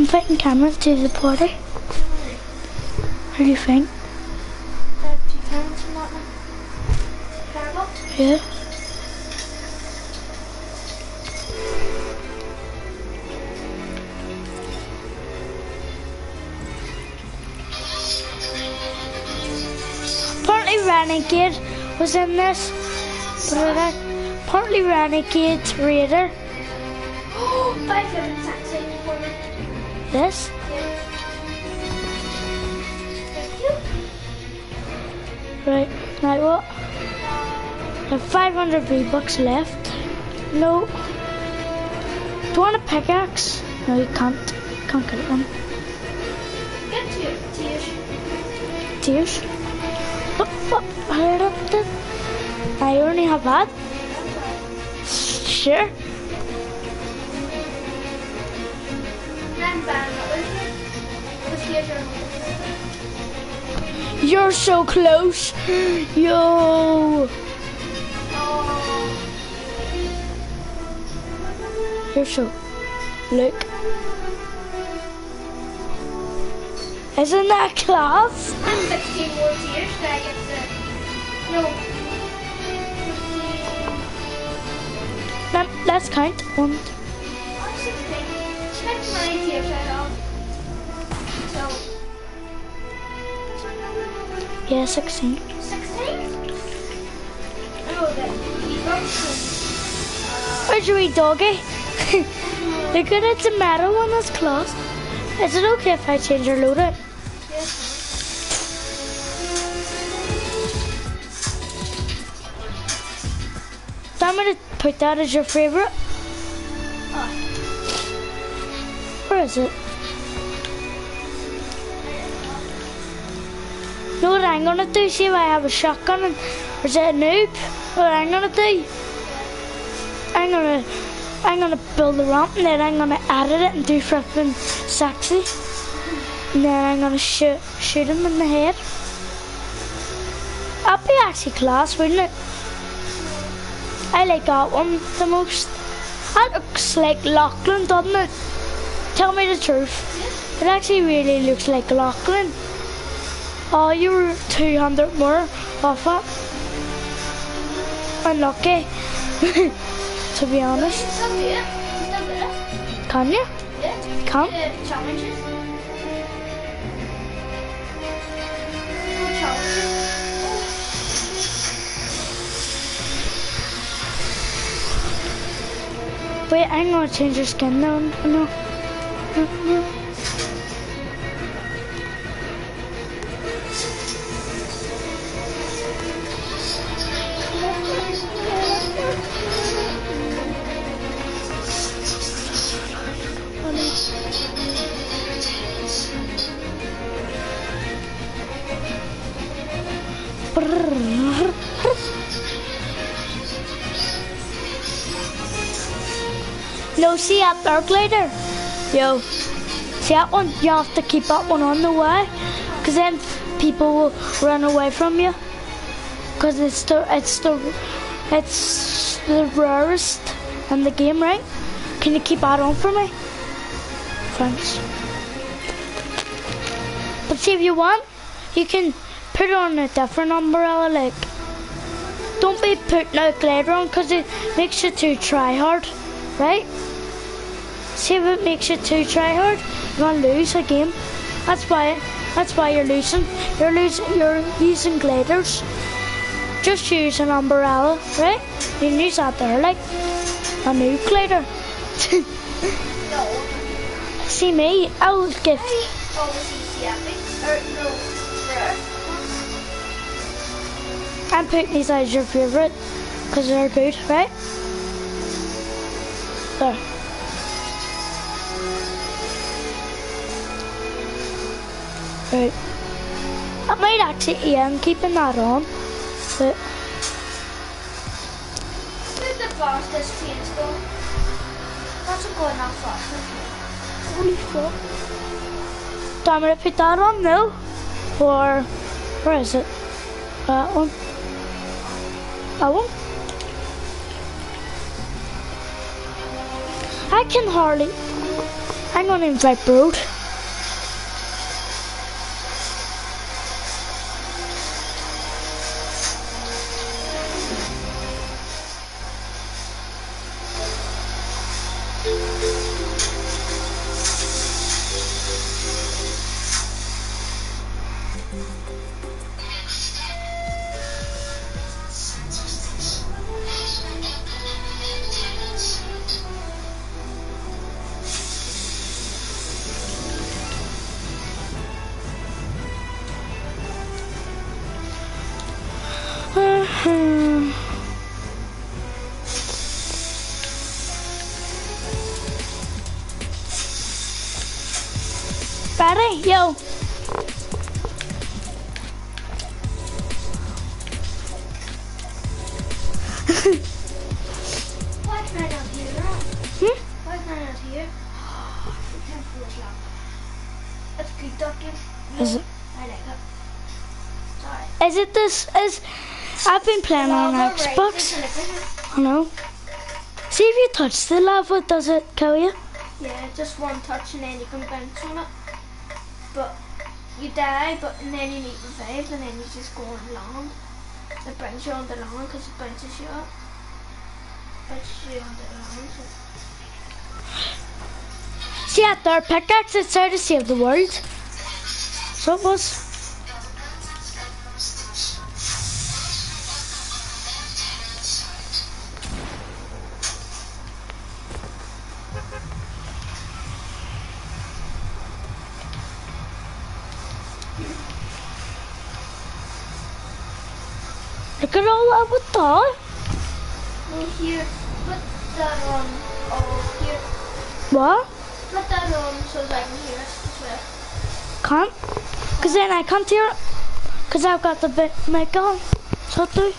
inviting cameras to the party. What do you think? Yeah. Apparently Renegade was in this. But apparently Renegade's Raider. Oh, 5 minutes actually for me. This? Thank you. Right, now what? I have 500 V-Bucks left. No. Do you want a pickaxe? No, you can't. Can't get one. Get tears. Tears? What? Heard up this? I only have that. Sure. I'm bad at You're so close. Yo. Oh. You're so. Look. Isn't that class? I'm 16 more tears that I get to. No. Let's count. 1. I'm 16. Check my tears I have. So. Yeah, 16. 16? Oh, that. Where's your wee doggy? Look at it, it's a metal one that's class. Is it okay if I change your loadout? Yes. So I'm going to put that as your favourite. Oh. Where is it? You know what I'm going to do? See if I have a shotgun and, or is it a noob? What I'm going to do? I'm going to build the ramp and then I'm going to edit it and do flipping sexy. And then I'm going to shoot him in the head. That'd be actually class, wouldn't it? I like that one the most. That looks like Lachlan, doesn't it? Tell me the truth. It actually really looks like Lachlan. Oh, you were 200 more off that. Unlucky. To be honest. Still do it. Can you? Yeah. Can't? Challenges. Challenges. Wait, I'm gonna change your skin now. No. No, see that dark glider? Yo, see that one? You have to keep that one on the way, because then people will run away from you. Because it's the rarest in the game, right? Can you keep that on for me? Thanks. But see, if you want, you can put on a different umbrella, like. Don't be putting a glider on, because it makes you too try hard, right? See if it makes you too try hard, you're gonna lose a game. That's why you're losing. You're using gliders. Just use an umbrella, right? You can use that there, like a new glider. No. See me, I'll give. Obviously, epic. Or no, rare. I'm putting these as your favourite because they're good, right? There. Right. I might actually, yeah, I'm keeping that on, but Where's the fastest train's going? That's not going that fast. holy fuck. Do I'm gonna put that on now? Or where is it? That one. That one? I I'm gonna invite Broad. Ready? Yo. Why can I not hear that? Why can I not hear? You can't feel it loud. That's good ducking. Is it? I like it. Sorry. Is it this? I've been playing on Xbox. I know. See if you touch the lava, does it kill you? Yeah, just one touch and then you can bounce on it. But you die, and then you need revived, and then you just go on land. It brings you on the land because it bounces you up. Bounces you on the land. See that there pickaxe? It's there to save the world. So it was. Look at all that with that. Well, here, put that on. Oh, here. What? Put that on so that I can hear it as well. Can't? Because then I can't hear it. Because I've got the mic on. So do.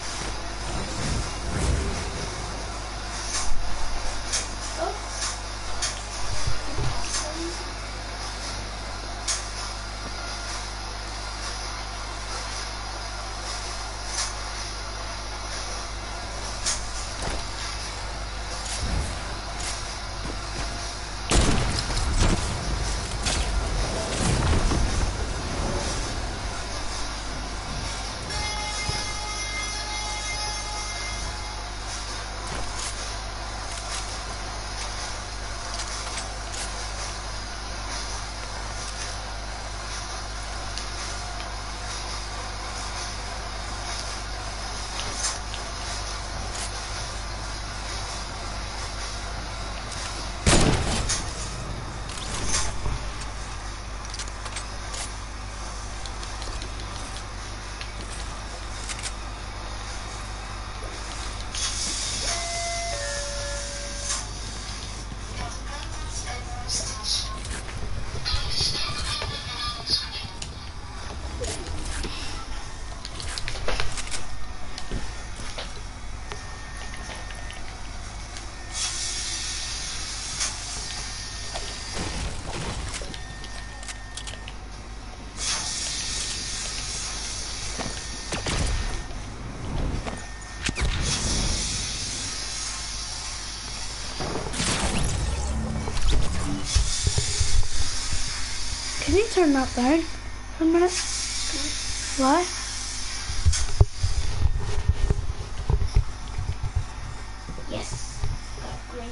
Can you turn that down for a minute? Why? Yes. Got green.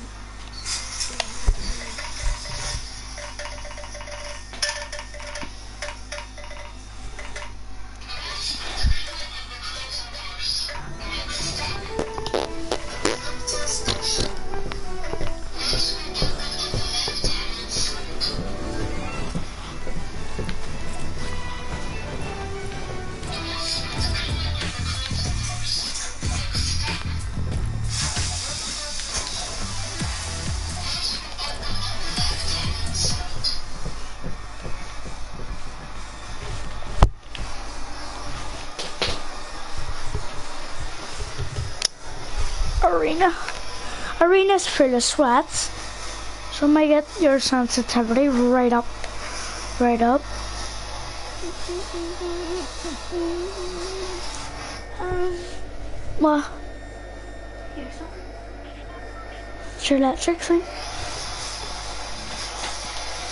Arena's full of sweats, so might get your sensitivity right up. What? Here's something. It's your electric thing.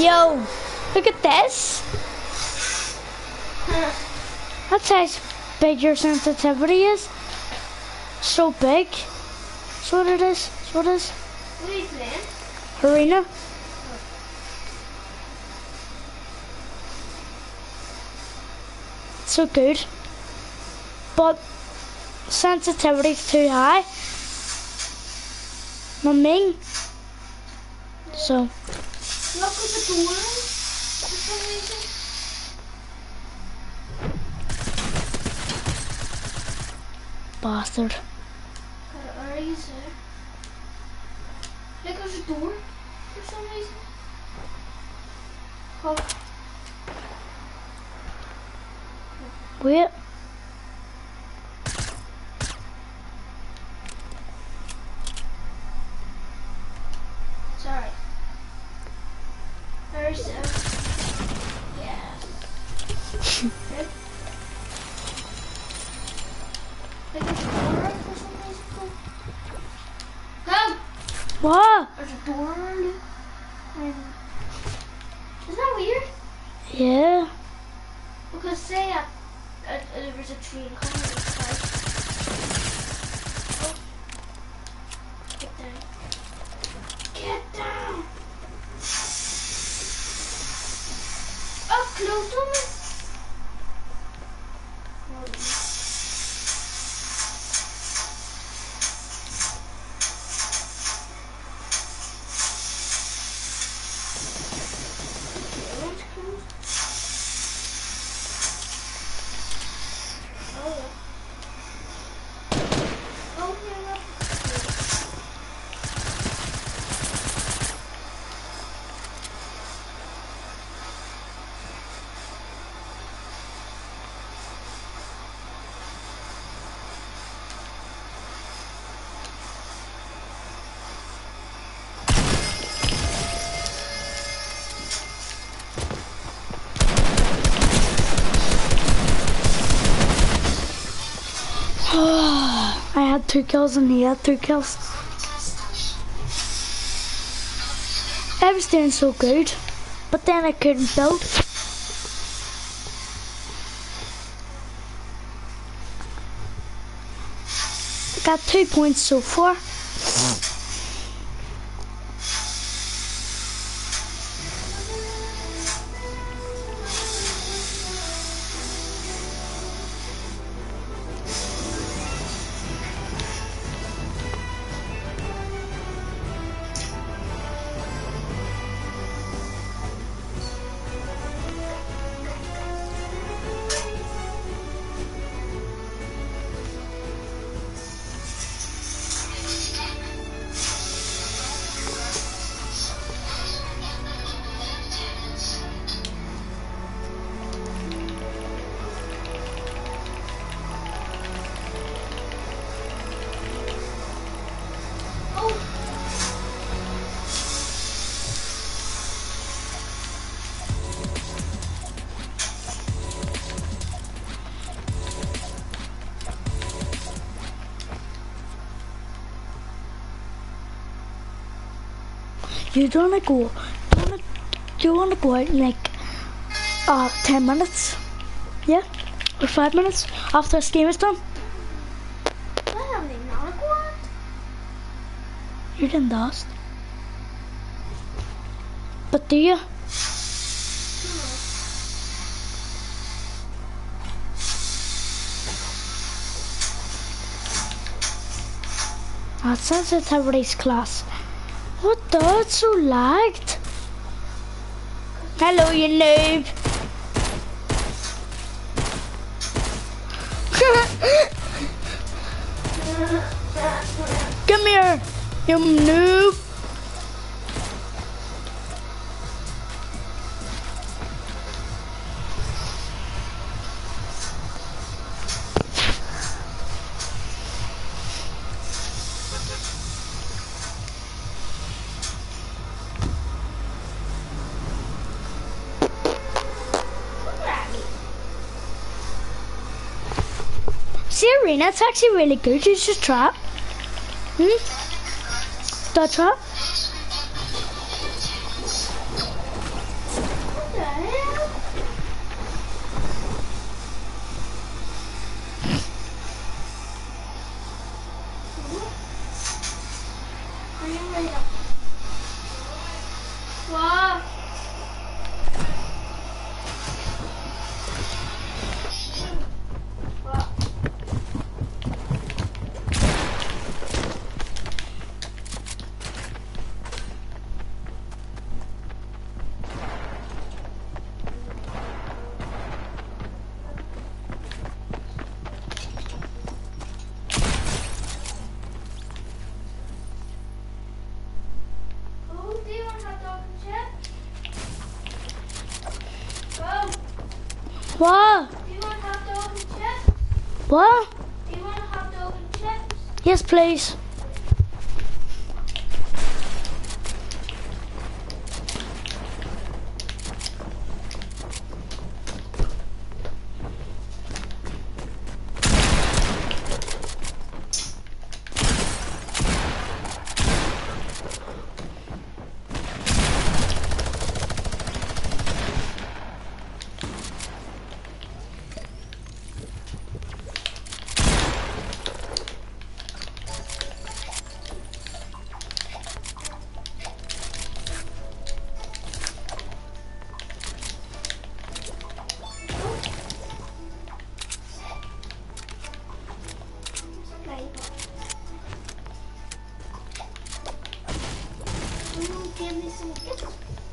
Yo, look at this. That's how big your sensitivity is. So big. That's what it is. That's what it is. What are you playing? Arena. So good. But sensitivity's too high. My ming. So. Look at the door for some reason. Bastard. Where are you, sir? Look at the door for some reason. Oh. Wait. Sorry. There's yeah. Good. Look at the door for some reason. Go! What? There's a door. Isn't that weird? Yeah. Because say there was a tree in coming outside. Oh. Get down. Get down! Up close on me! I had 2 kills and he had 2 kills. I was doing so good, but then I couldn't build. I got 2 points so far. You don't wanna go? Do you wanna go out in like 10 minutes? Yeah, or 5 minutes after this game is done? I haven't even had a quad. You didn't ask. But do you? Sensitivity's class. What the? It's so lagged. Hello, you noob. Come here, you noob. See, Arena, it's actually really good. You should try it. That trap? What? Do you want hot dog and chips? What? Do you want hot dog and chips? Yes, please. Give me some chips.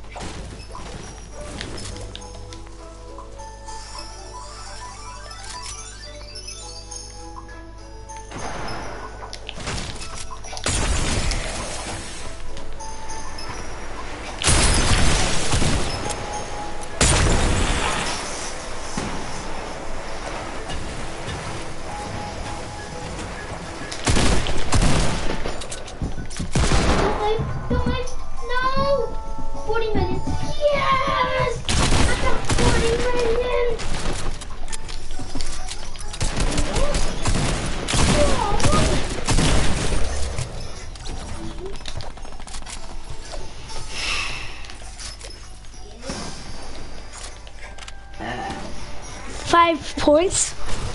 Don't wait. No! 40 minutes. Yes! I got 40 million. Oh. 5 points.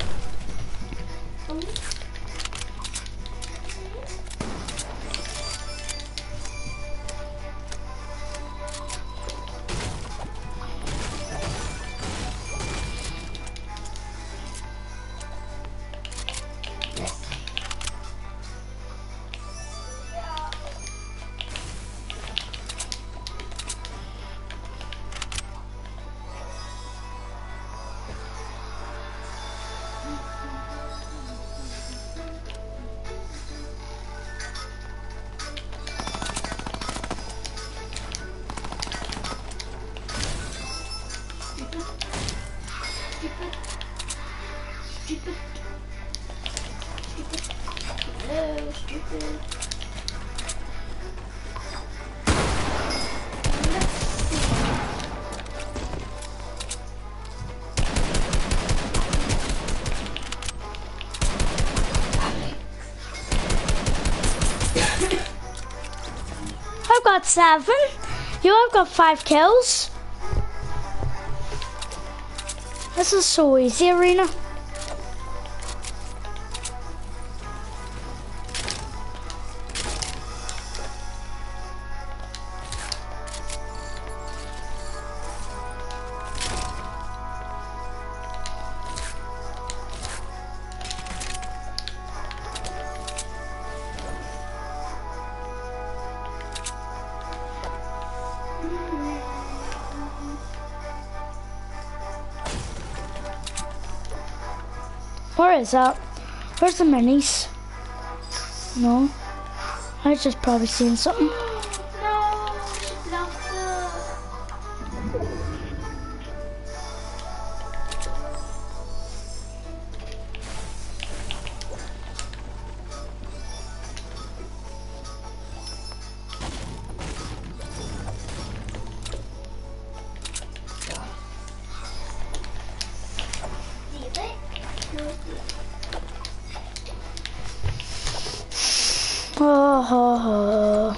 Stupid. I've got 7. You have got 5 kills. This is so easy, Arena. Where is that? Where's the minis? No. I just probably seen something. No, she blocked it. Oh, ho, ho.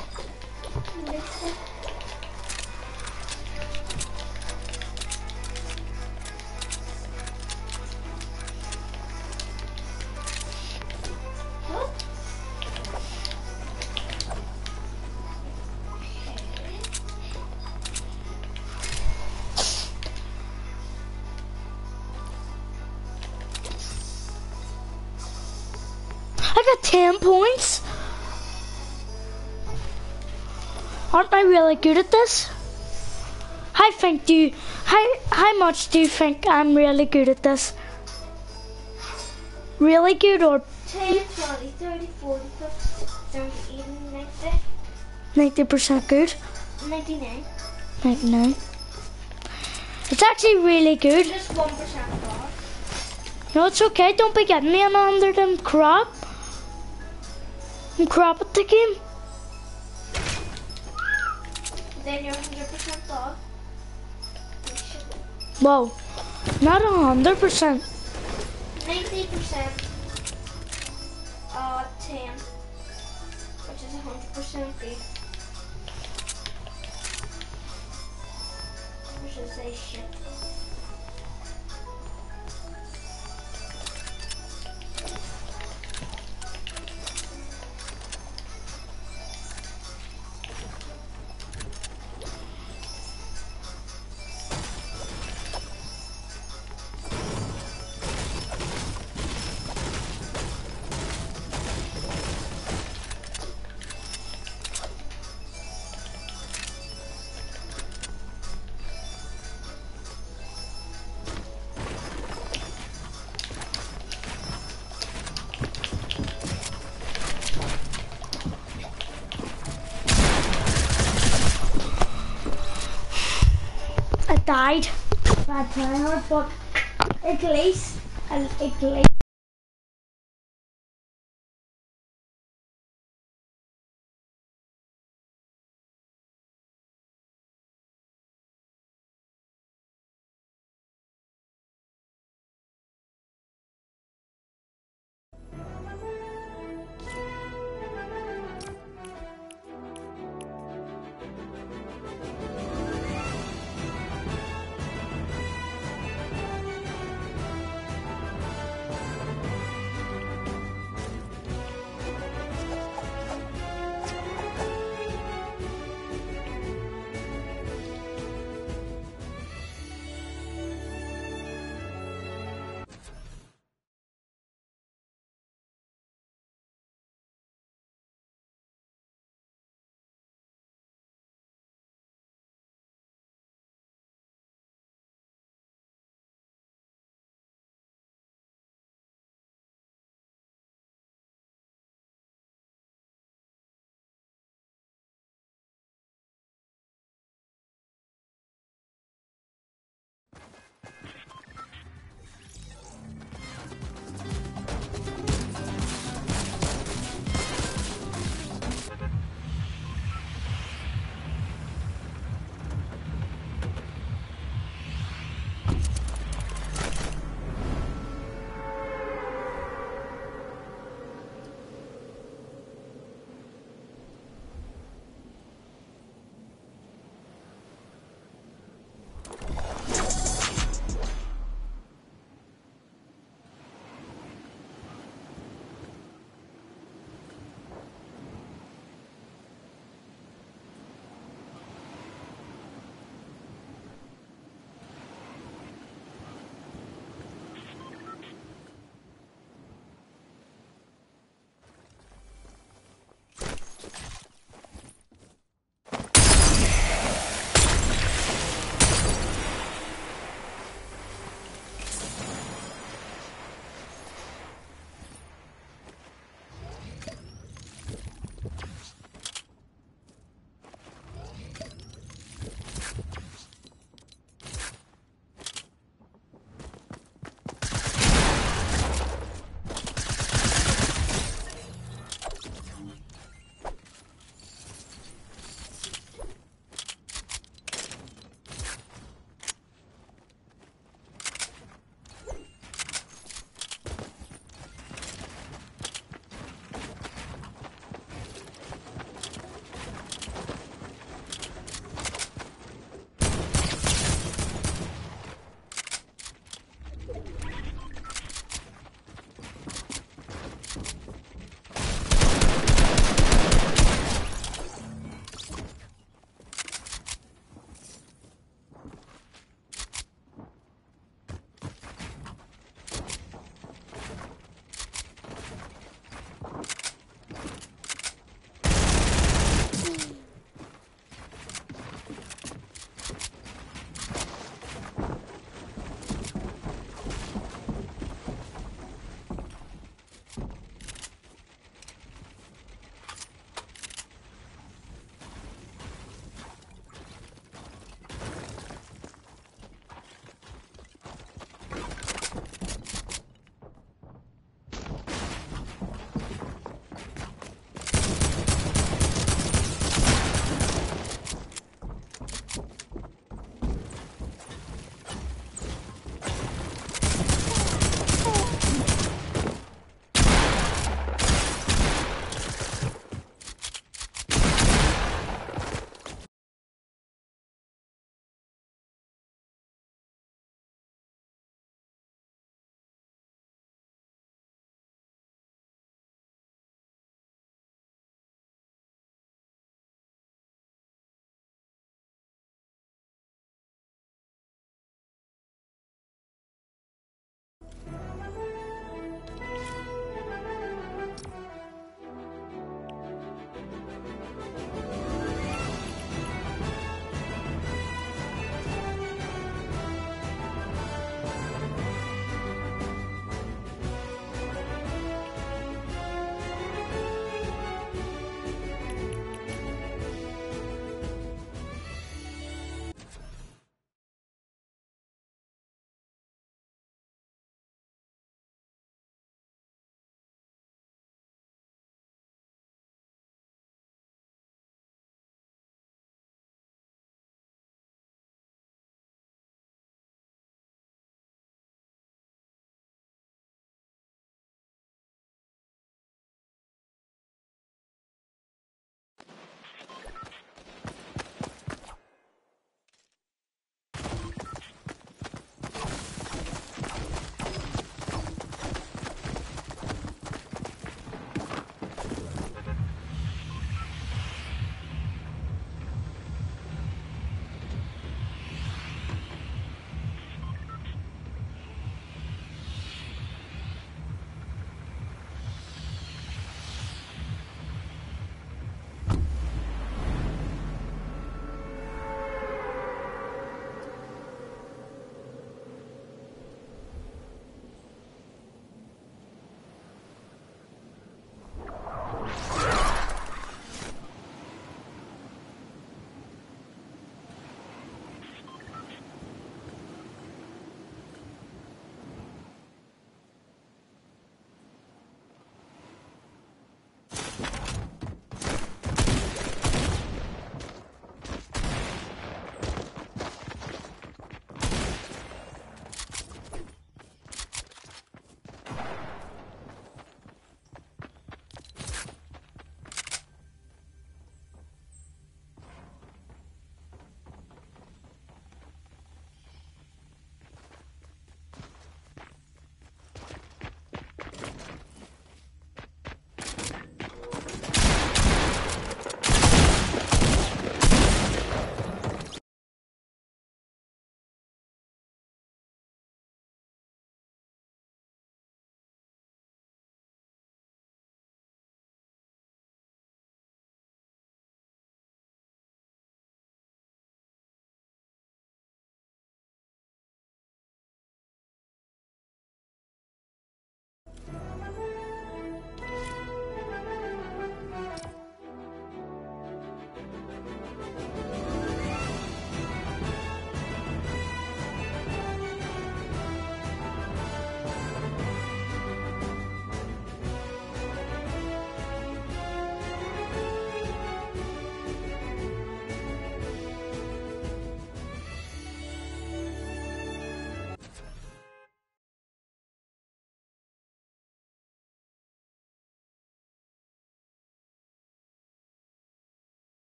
I got 10 points. Aren't I really good at this? How much do you think I'm really good at this? Really good or 10, 20, 30, 40, 50, 30, 80, 90. 90% good? 99. 99. It's actually really good. Just 1% off. No, it's okay. Don't be getting me under them crap. I'm crap at the game. Then you're 100% off. Whoa, not 100%. 90%. 10. Which is 100% free. Which is a shit. I died. Bad tryhard, but at least.